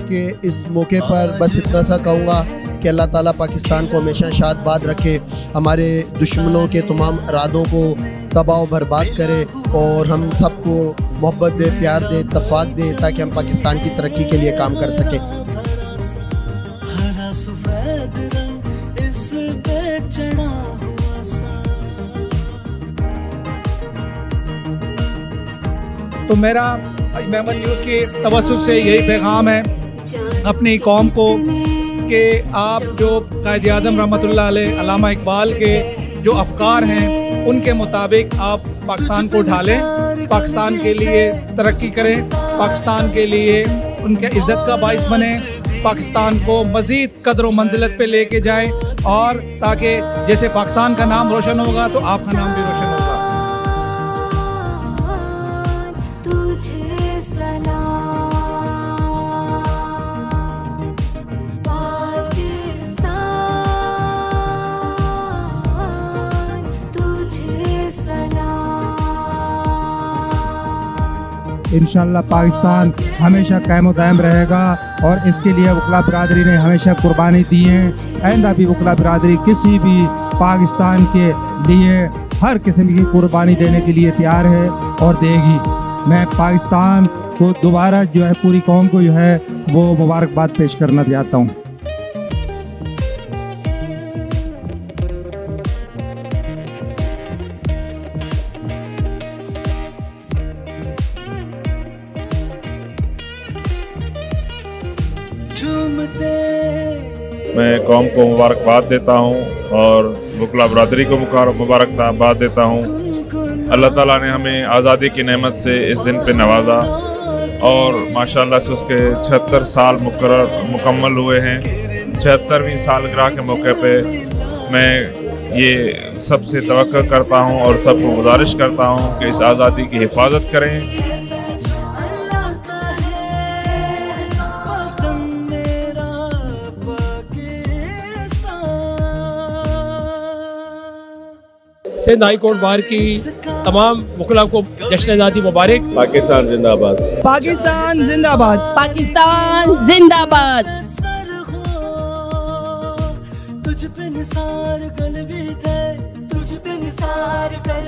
कि इस मौके पर बस इतना सा कहूँगा कि अल्लाह ताला पाकिस्तान को हमेशा शाद रखे, हमारे दुश्मनों के तमाम इरादों को तबाह बर्बाद करे और हम सबको मोहब्बत दे, प्यार दे, इत्तफाक दे, ताकि हम पाकिस्तान की तरक्की के लिए काम कर सकें। तो मेरा मेमन न्यूज़ की तवज्जुह से यही पैगाम है अपनी कौम को कि आप जो कायद-ए-आज़म रहमतुल्लाह अलैह अल्लामा इकबाल के जो अफ़कार हैं उनके मुताबिक आप पाकिस्तान को ढालें, पाकिस्तान के लिए तरक्की करें, पाकिस्तान के लिए उनके इज़्ज़त का बाइस बने, पाकिस्तान को मज़ीद कदर व मंजिलत पे लेके जाएं और ताकि जैसे पाकिस्तान का नाम रोशन होगा तो आपका नाम भी रोशन होगा। इंशाअल्लाह पाकिस्तान हमेशा कायम दायम रहेगा और इसके लिए वकला बिरादरी ने हमेशा कुर्बानी दी है। आइंदा भी वकला बिरादरी किसी भी पाकिस्तान के लिए हर किस्म की कुर्बानी देने के लिए तैयार है और देगी। मैं पाकिस्तान को दोबारा जो है पूरी कौम को जो है वो मुबारकबाद पेश करना चाहता हूँ। मैं कौम को मुबारकबाद देता हूँ और वकला बरादरी को मुबारकबाद देता हूँ। अल्लाह ताला ने हमें आज़ादी की नेमत से इस दिन पे नवाजा और माशाल्लाह से उसके 76 साल मुकम्मल हुए हैं। 76वीं सालगिरह के मौके पे मैं ये सबसे तवक्को करता हूँ और सबको गुजारिश करता हूँ कि इस आज़ादी की हिफाजत करें। सिंध हाई कोर्ट बार की तमाम वकला को जश्न आज़ादी मुबारक। पाकिस्तान जिंदाबाद, पाकिस्तान जिंदाबाद, पाकिस्तान जिंदाबाद। तुझ पे निसार गल भी थे, तुझ पे निसार